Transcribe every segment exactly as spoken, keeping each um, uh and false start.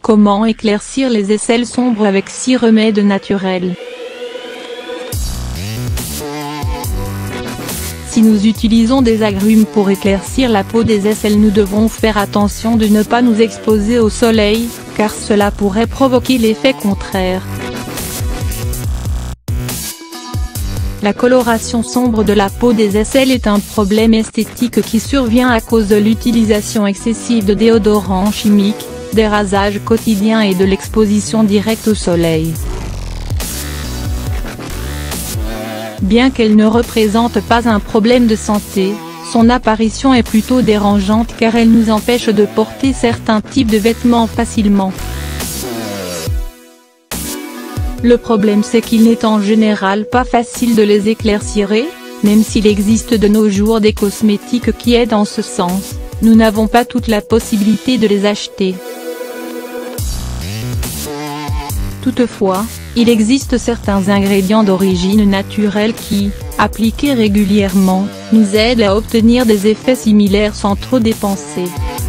Comment éclaircir les aisselles sombres avec six remèdes naturels? Si nous utilisons des agrumes pour éclaircir la peau des aisselles, nous devons faire attention de ne pas nous exposer au soleil, car cela pourrait provoquer l'effet contraire. La coloration sombre de la peau des aisselles est un problème esthétique qui survient à cause de l'utilisation excessive de déodorants chimiques, des rasages quotidiens et de l'exposition directe au soleil. Bien qu'elle ne représente pas un problème de santé, son apparition est plutôt dérangeante car elle nous empêche de porter certains types de vêtements facilement. Le problème c'est qu'il n'est en général pas facile de les éclaircir et, même s'il existe de nos jours des cosmétiques qui aident en ce sens, nous n'avons pas toute la possibilité de les acheter. Toutefois, il existe certains ingrédients d'origine naturelle qui, appliqués régulièrement, nous aident à obtenir des effets similaires sans trop dépenser.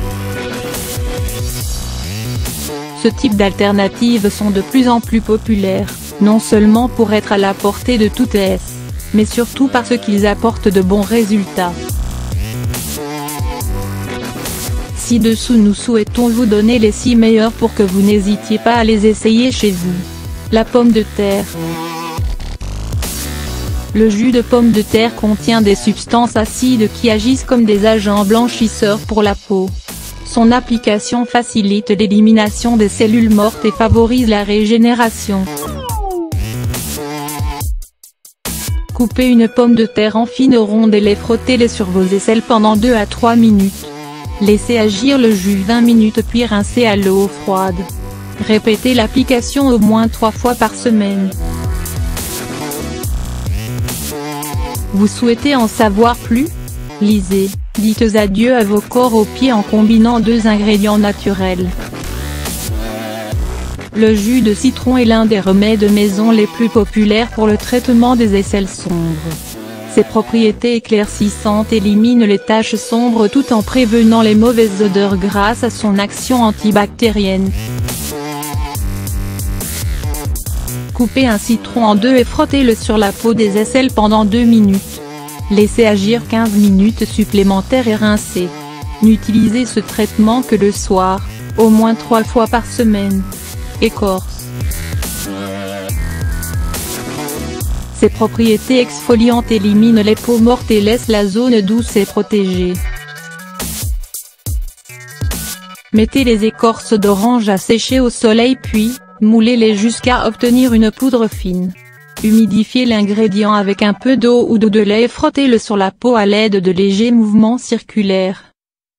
Ce type d'alternatives sont de plus en plus populaires, non seulement pour être à la portée de toutes, mais surtout parce qu'ils apportent de bons résultats. Ci-dessous nous souhaitons vous donner les six meilleurs pour que vous n'hésitiez pas à les essayer chez vous. La pomme de terre. Le jus de pomme de terre contient des substances acides qui agissent comme des agents blanchisseurs pour la peau. Son application facilite l'élimination des cellules mortes et favorise la régénération. Coupez une pomme de terre en fines rondes et les frottez-les sur vos aisselles pendant deux à trois minutes. Laissez agir le jus vingt minutes puis rincez à l'eau froide. Répétez l'application au moins trois fois par semaine. Vous souhaitez en savoir plus? Lisez, dites adieu à vos corps aux pieds en combinant deux ingrédients naturels. Le jus de citron est l'un des remèdes maison les plus populaires pour le traitement des aisselles sombres. Ses propriétés éclaircissantes éliminent les taches sombres tout en prévenant les mauvaises odeurs grâce à son action antibactérienne. Coupez un citron en deux et frottez-le sur la peau des aisselles pendant deux minutes. Laissez agir quinze minutes supplémentaires et rincez. N'utilisez ce traitement que le soir, au moins trois fois par semaine. Écorce. Ses propriétés exfoliantes éliminent les peaux mortes et laissent la zone douce et protégée. Mettez les écorces d'orange à sécher au soleil puis, moulez-les jusqu'à obtenir une poudre fine. Humidifiez l'ingrédient avec un peu d'eau ou d'eau de lait et frottez-le sur la peau à l'aide de légers mouvements circulaires.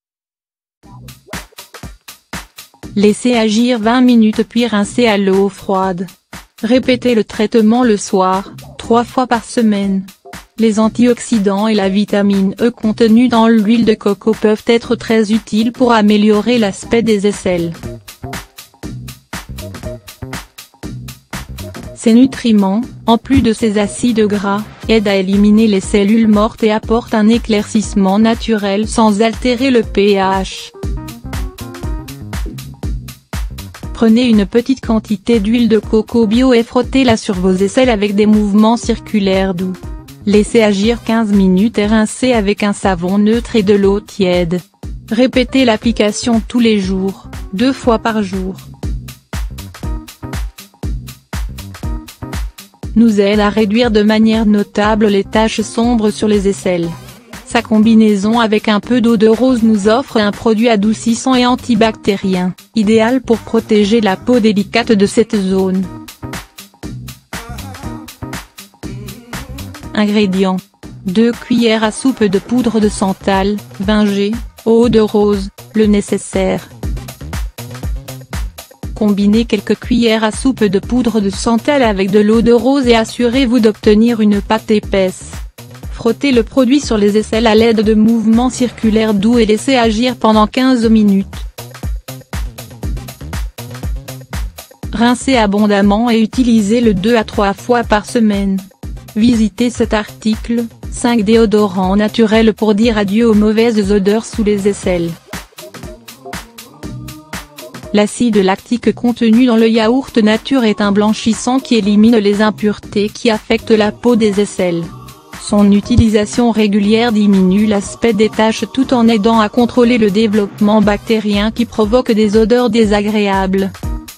Laissez agir vingt minutes puis rincez à l'eau froide. Répétez le traitement le soir, trois fois par semaine. Les antioxydants et la vitamine E contenus dans l'huile de coco peuvent être très utiles pour améliorer l'aspect des aisselles. Ces nutriments, en plus de ces acides gras, aident à éliminer les cellules mortes et apportent un éclaircissement naturel sans altérer le pH. Prenez une petite quantité d'huile de coco bio et frottez-la sur vos aisselles avec des mouvements circulaires doux. Laissez agir quinze minutes et rincez avec un savon neutre et de l'eau tiède. Répétez l'application tous les jours, deux fois par jour. Nous aide à réduire de manière notable les taches sombres sur les aisselles. Sa combinaison avec un peu d'eau de rose nous offre un produit adoucissant et antibactérien, idéal pour protéger la peau délicate de cette zone. Ingrédients. deux cuillères à soupe de poudre de santal, vingt grammes, eau de rose, le nécessaire. Combinez quelques cuillères à soupe de poudre de santal avec de l'eau de rose et assurez-vous d'obtenir une pâte épaisse. Frottez le produit sur les aisselles à l'aide de mouvements circulaires doux et laissez agir pendant quinze minutes. Rincez abondamment et utilisez-le deux à trois fois par semaine. Visitez cet article, cinq déodorants naturels pour dire adieu aux mauvaises odeurs sous les aisselles. L'acide lactique contenu dans le yaourt nature est un blanchissant qui élimine les impuretés qui affectent la peau des aisselles. Son utilisation régulière diminue l'aspect des taches tout en aidant à contrôler le développement bactérien qui provoque des odeurs désagréables.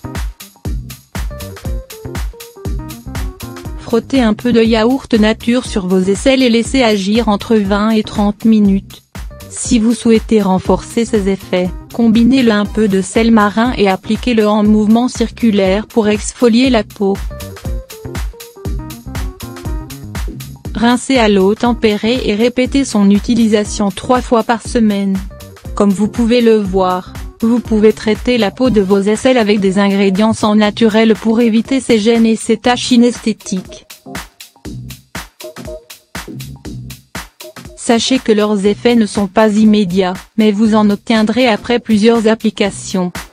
Frottez un peu de yaourt nature sur vos aisselles et laissez agir entre vingt et trente minutes. Si vous souhaitez renforcer ses effets, combinez-le un peu de sel marin et appliquez-le en mouvement circulaire pour exfolier la peau. Rincez à l'eau tempérée et répétez son utilisation trois fois par semaine. Comme vous pouvez le voir, vous pouvez traiter la peau de vos aisselles avec des ingrédients sans naturels pour éviter ces gènes et ces taches inesthétiques. Sachez que leurs effets ne sont pas immédiats, mais vous en obtiendrez après plusieurs applications.